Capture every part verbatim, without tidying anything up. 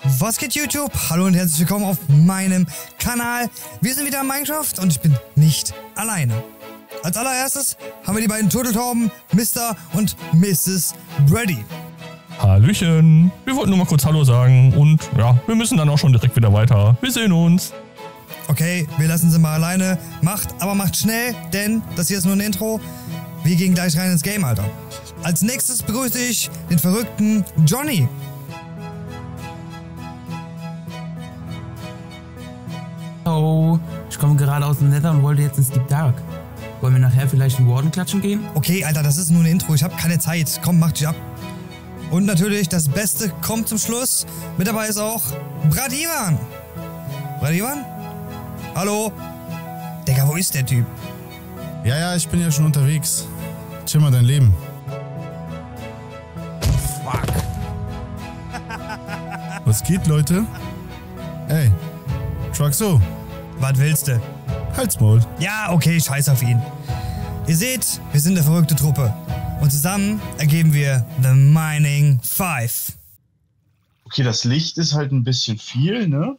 Was geht YouTube? Hallo und herzlich willkommen auf meinem Kanal. Wir sind wieder in Minecraft und ich bin nicht alleine. Als allererstes haben wir die beiden Turteltauben, Mister und Misses Brady. Hallöchen. Wir wollten nur mal kurz Hallo sagen und ja, wir müssen dann auch schon direkt wieder weiter. Wir sehen uns. Okay, wir lassen sie mal alleine. Macht, aber macht schnell, denn das hier ist nur ein Intro. Wir gehen gleich rein ins Game, Alter. Als nächstes begrüße ich den verrückten Johnny. Oh, ich komme gerade aus dem Nether und wollte jetzt ins Deep Dark. Wollen wir nachher vielleicht in Warden klatschen gehen? Okay, Alter, das ist nur ein Intro. Ich habe keine Zeit. Komm, mach dich ab. Und natürlich, das Beste kommt zum Schluss. Mit dabei ist auch Bradivan. Bradivan? Hallo? Digga, wo ist der Typ? Ja, ja, ich bin ja schon unterwegs. Chill mal dein Leben. Fuck. Was geht, Leute? Ey, Truxo. Was willst du? Halt's Maul. Ja, okay, scheiß auf ihn. Ihr seht, wir sind eine verrückte Truppe. Und zusammen ergeben wir The Mining Five. Okay, das Licht ist halt ein bisschen viel, ne?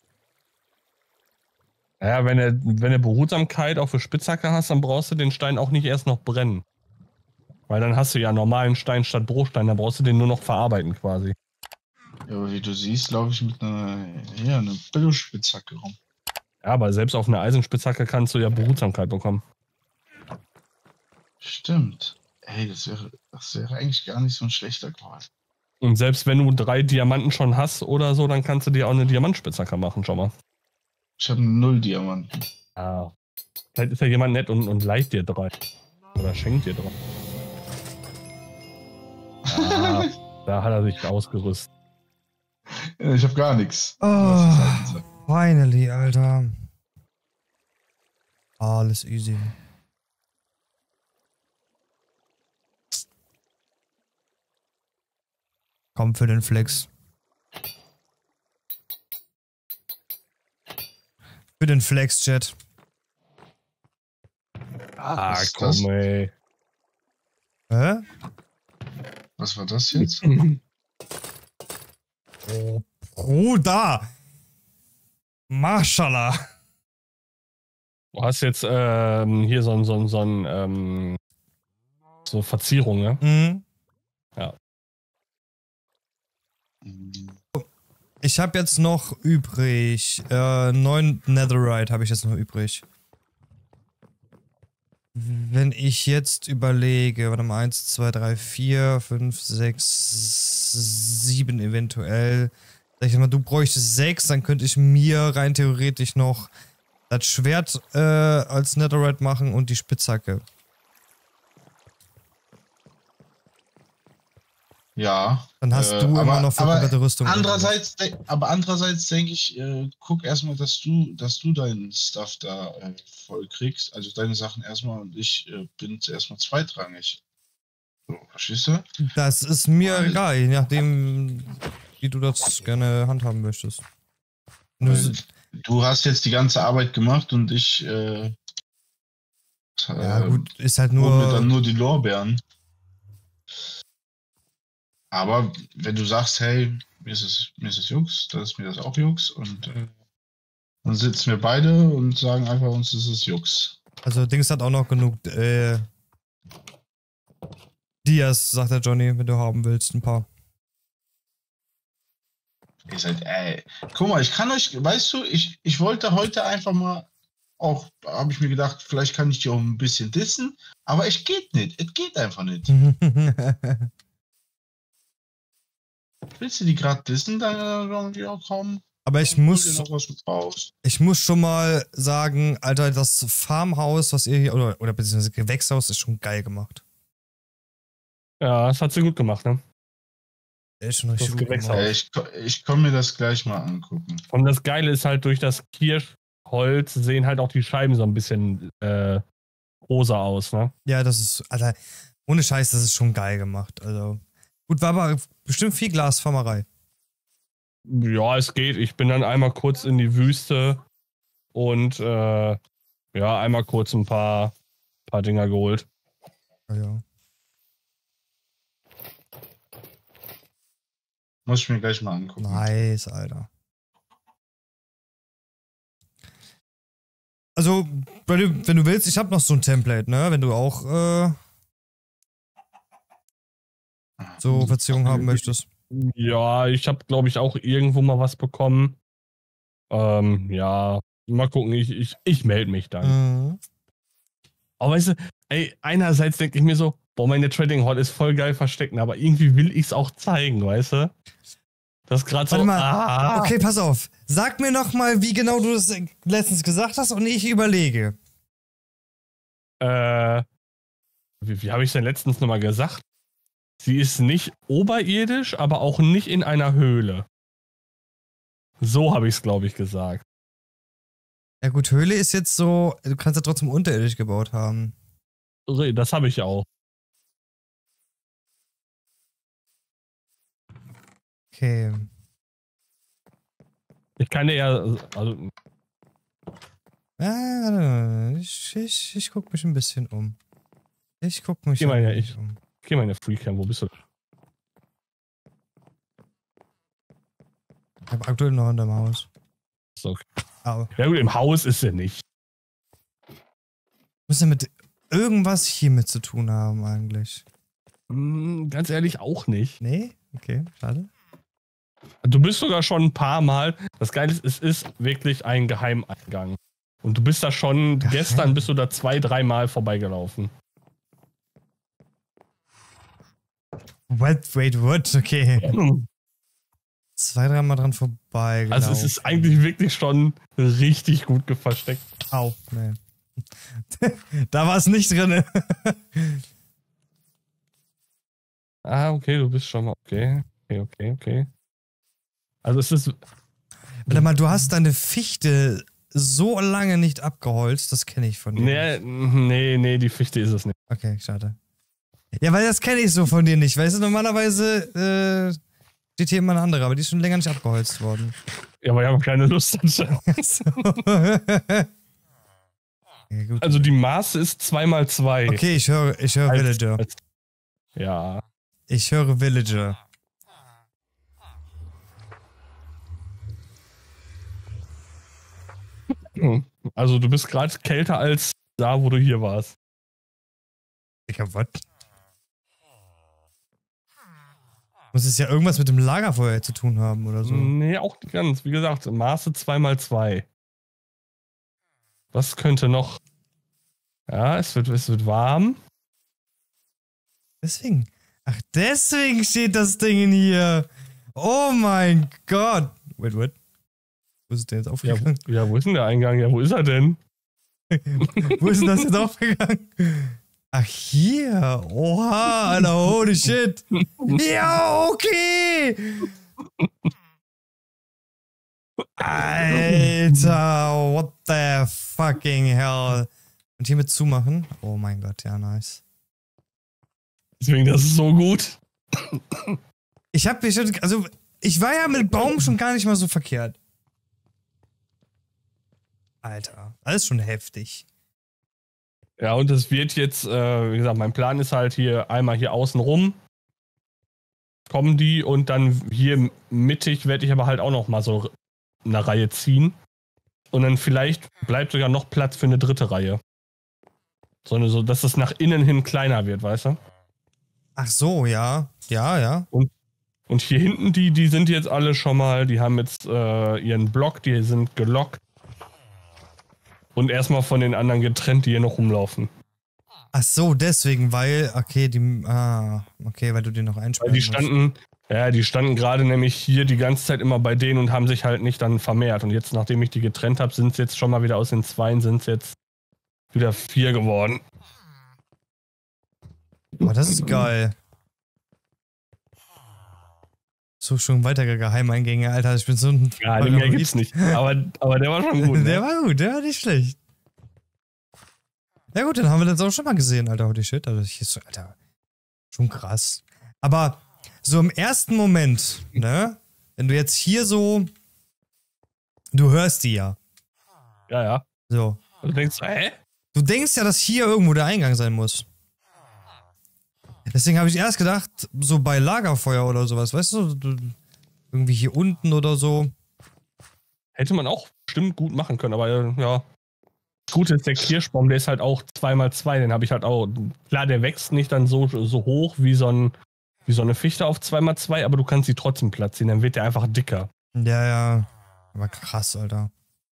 Ja, wenn du, wenn du Behutsamkeit auch für Spitzhacke hast, dann brauchst du den Stein auch nicht erst noch brennen. Weil dann hast du ja normalen Stein statt Bruchstein, dann brauchst du den nur noch verarbeiten quasi. Ja, aber wie du siehst, laufe ich mit einer, ja, einer Billo-Spitzhacke rum. Ja, aber selbst auf einer Eisenspitzhacke kannst du ja Behutsamkeit bekommen. Stimmt. Ey, das wäre, das wäre eigentlich gar nicht so ein schlechter Call. Und selbst wenn du drei Diamanten schon hast oder so, dann kannst du dir auch eine Diamantspitzhacke machen, schau mal. Ich habe null Diamanten. Ah. Vielleicht ist ja jemand nett und, und leiht dir drei. Oder schenkt dir drei. Ah, da hat er sich ausgerüstet. Ja, ich habe gar nichts. Oh, finally, Alter. Alles easy. Komm für den Flex. Für den Flex-Chat. Ah, Was ist komm, das? ey. Hä? Was war das jetzt? Oh, Bruder! Mashallah! Du hast jetzt ähm, hier so ein, so ein, so ein, ähm, so Verzierung, ne? Mhm. Ja. Ich habe jetzt noch übrig, äh, neun Netherite habe ich jetzt noch übrig. Wenn ich jetzt überlege, warte mal, eins, zwei, drei, vier, fünf, sechs, sieben eventuell. Sag ich mal, du bräuchtest sechs, dann könnte ich mir rein theoretisch noch das Schwert äh, als Netherite machen und die Spitzhacke. Ja. Dann hast äh, du immer aber, noch für aber komplette Rüstung. Andererseits, de- aber andererseits denke ich, äh, guck erstmal, dass du, dass du deinen Stuff da äh, voll kriegst. Also deine Sachen erstmal und ich äh, bin erstmal zweitrangig. So, verstehst du? Das ist mir Weil- egal, je nachdem, wie du das gerne handhaben möchtest. Nur Weil so- du hast jetzt die ganze Arbeit gemacht und ich äh, ja äh, gut, ist halt hol mir dann nur... nur die Lorbeeren. Aber wenn du sagst, hey, mir ist es, mir ist es Jux, dann ist mir das auch Jux und äh, dann sitzen wir beide und sagen einfach, uns ist es Jux. Also Dings hat auch noch genug, äh... Dias, sagt der Johnny, wenn du haben willst, ein paar. Ihr seid, ey, guck mal, ich kann euch, weißt du, ich, ich wollte heute einfach mal auch, habe ich mir gedacht, vielleicht kann ich die auch ein bisschen dissen, aber es geht nicht, es geht einfach nicht. Willst du die gerade dissen, dann sollen die auch kommen. Aber ich Hol dir muss, noch was raus. ich muss schon mal sagen, Alter, das Farmhaus, was ihr hier, oder, oder beziehungsweise Gewächshaus, ist schon geil gemacht. Ja, das hat sie gut gemacht, ne? Ist schon richtig Das gut Gewächshaus. gemacht. Äh, ich ko- ich komme mir das gleich mal angucken. Und das Geile ist halt, durch das Kirschholz sehen halt auch die Scheiben so ein bisschen äh, rosa aus, ne? Ja, das ist, Alter, ohne Scheiß, das ist schon geil gemacht. Also, gut, war aber bestimmt viel Glasfarmerei. Ja, es geht. Ich bin dann einmal kurz in die Wüste und äh, ja, einmal kurz ein paar, paar Dinger geholt. Ja, ja. Muss ich mir gleich mal angucken. Nice, Alter. Also, wenn du willst, ich habe noch so ein Template, ne? Wenn du auch äh, so Verzierung haben möchtest. Ja, ich habe, glaube ich, auch irgendwo mal was bekommen. Ähm, ja, mal gucken, ich, ich, ich melde mich dann. Mhm. Aber weißt du, ey, einerseits denke ich mir so, boah, meine Trading Hall ist voll geil versteckt, aber irgendwie will ich es auch zeigen, weißt du? Das ist gerade so. Warte mal. Ah. Okay, pass auf. Sag mir noch mal, wie genau du das letztens gesagt hast und ich überlege. Äh, wie, wie habe ich es denn letztens nochmal gesagt? Sie ist nicht oberirdisch, aber auch nicht in einer Höhle. So habe ich es, glaube ich, gesagt. Ja gut, Höhle ist jetzt so, du kannst ja trotzdem unterirdisch gebaut haben. Das habe ich ja auch. Okay. Ich kann ja, also. Ah, ich, ich, ich guck mich ein bisschen um. Ich guck mich Geh mal, ja, ein ich- bisschen um. Geh mal in der Freecam, wo bist du? Ich hab aktuell noch unterm Haus. Ist okay. Aber Ja gut, im Haus ist sie nicht. muss ja mit irgendwas hiermit zu tun haben eigentlich. Hm, ganz ehrlich auch nicht. Nee? Okay, schade. Du bist sogar schon ein paar Mal. Das Geile ist, es ist wirklich ein Geheimeingang. Und du bist da schon, Geheim? gestern bist du da zwei, dreimal vorbeigelaufen. Wait, wait, what? Okay. Zwei, dreimal dran vorbei. Also es ist eigentlich wirklich schon richtig gut versteckt. Au, nee. Da war es nicht drin. Ah, okay, du bist schon mal. Okay, okay, okay, okay. Also es ist. Warte mal, du hast deine Fichte so lange nicht abgeholzt, das kenne ich von dir. Nee, nee, nee, die Fichte ist es nicht. Okay, schade. Ja, weil das kenne ich so von dir nicht. Weißt du, normalerweise äh, steht hier immer eine andere, aber die ist schon länger nicht abgeholzt worden. Ja, aber ich habe keine Lust dazu. So. Ja, gut. Also die Maße ist zwei mal zwei. Okay, ich höre, ich höre Als- Villager. als- Ja. Ich höre Villager. Also du bist gerade kälter als da, wo du hier warst. Digga, was? Muss es ja irgendwas mit dem Lagerfeuer zu tun haben oder so. Nee, auch nicht ganz. Wie gesagt, Maße zwei mal zwei. Was könnte noch? Ja, es wird, es wird warm. Deswegen. Ach, deswegen steht das Ding in hier. Oh mein Gott. Wait, what? Wo ist es denn jetzt Ja, aufgegangen? wo, ja, wo ist denn der Eingang? Ja, wo ist er denn? Wo ist denn das jetzt aufgegangen? Ach, hier. Oha, Alter, holy shit. Ja, okay. Alter, what the fucking hell. Und hiermit zumachen? Oh mein Gott, ja, nice. Deswegen, das ist so gut. Ich hab mich, also, ich war ja mit Baum schon gar nicht mal so verkehrt. Alter, alles schon heftig. Ja, und es wird jetzt, äh, wie gesagt, mein Plan ist halt hier einmal hier außen rum. Kommen die und dann hier mittig werde ich aber halt auch noch mal so eine Reihe ziehen. Und dann vielleicht bleibt sogar noch Platz für eine dritte Reihe. Sondern so, dass es nach innen hin kleiner wird, weißt du? Ach so, ja. Ja, ja. Und hier hinten, die, die sind jetzt alle schon mal, die haben jetzt äh, ihren Block, die sind gelockt. Und erstmal von den anderen getrennt, die hier noch rumlaufen. Ach so, deswegen, weil, okay, die, ah, okay, weil du den noch Weil einsperren die musst. standen, ja, die standen gerade nämlich hier die ganze Zeit immer bei denen und haben sich halt nicht dann vermehrt. Und jetzt, nachdem ich die getrennt habe, sind es jetzt schon mal wieder aus den Zweien, sind es jetzt wieder vier geworden. Oh, das ist geil. So, schon weitere Geheimeingänge, Alter, ich bin so ein... Ja, den mehr gibt's nicht. Aber, aber der war schon gut. Der Ne? war gut, der war nicht schlecht. Ja gut, dann haben wir das auch schon mal gesehen, Alter, holy shit, also hier ist so, Alter, schon krass. Aber so im ersten Moment, ne, wenn du jetzt hier so, du hörst die ja, Ja, ja. so. Und du denkst, hä? Du denkst ja, dass hier irgendwo der Eingang sein muss. Deswegen habe ich erst gedacht, so bei Lagerfeuer oder sowas, weißt du, du Irgendwie hier unten oder so. Hätte man auch bestimmt gut machen können, aber äh, ja. Das Gute ist, der Kirschbaum, der ist halt auch zwei mal zwei, den habe ich halt auch. Klar, der wächst nicht dann so, so hoch wie so, ein, wie so eine Fichte auf zwei mal zwei, aber du kannst sie trotzdem platzieren, dann wird der einfach dicker. Ja, ja. Aber krass, Alter.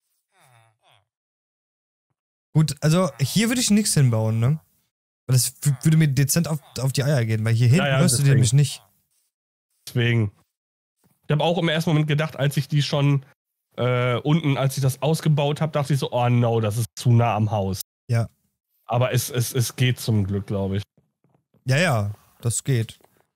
Gut, also hier würde ich nichts hinbauen, ne? Weil das würde mir dezent auf, auf die Eier gehen, weil hier hinten Ja, ja, hörst du die deswegen. nämlich nicht. Deswegen. Ich habe auch im ersten Moment gedacht, als ich die schon äh, unten, als ich das ausgebaut habe, dachte ich so, oh no, das ist zu nah am Haus. Ja. Aber es, es, es geht zum Glück, glaube ich. Ja, ja, das geht.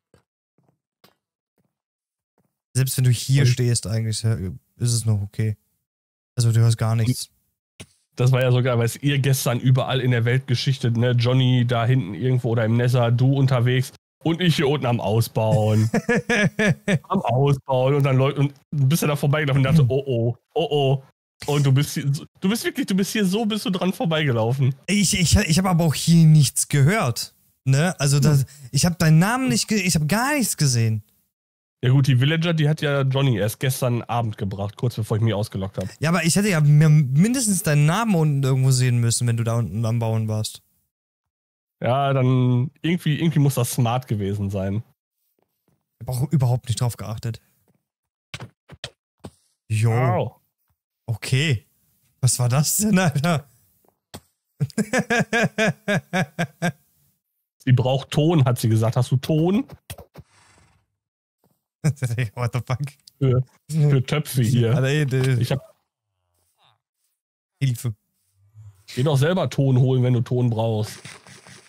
Selbst wenn du hier Und- stehst, eigentlich ja, ist es noch okay. Also du hörst gar nichts. Das war ja so geil, weil es ihr gestern überall in der Weltgeschichte, ne, Johnny da hinten irgendwo oder im Nether, du unterwegs und ich hier unten am Ausbauen. am Ausbauen und dann Leute, und du bist ja da vorbeigelaufen und dachte, oh oh, oh oh. Und du bist hier, du bist wirklich, du bist hier so, bist du dran vorbeigelaufen. Ich, ich, ich habe aber auch hier nichts gehört. Ne? Also das, ich habe deinen Namen nicht, ge ich habe gar nichts gesehen. Ja gut, die Villager, die hat ja Johnny erst gestern Abend gebracht, kurz bevor ich mich ausgelockt habe. Ja, aber ich hätte ja mir mindestens deinen Namen unten irgendwo sehen müssen, wenn du da unten am Bauen warst. Ja, dann irgendwie, irgendwie muss das smart gewesen sein. Ich habe auch überhaupt nicht drauf geachtet. Jo. Wow. Okay. Was war das denn, Alter? Sie braucht Ton, hat sie gesagt. Hast du Ton? What the fuck? Für, für Töpfe hier. Alter, ey, der- Ich hab, Hilfe. geh doch selber Ton holen, wenn du Ton brauchst.